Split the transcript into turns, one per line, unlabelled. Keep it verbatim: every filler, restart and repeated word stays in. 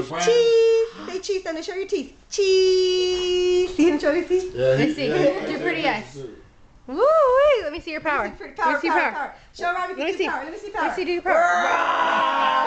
Cheese, cheese. Say cheese, then show your teeth. Cheese. See him show your teeth?
Yeah,
Let me see.
yeah.
Do pretty eyes. Woo wee. Let me see your power.
Let me see, power,
Let me see your
power,
power.
power. Show Robbie
Let me see.
power. Let me see power.
Let me see do your power.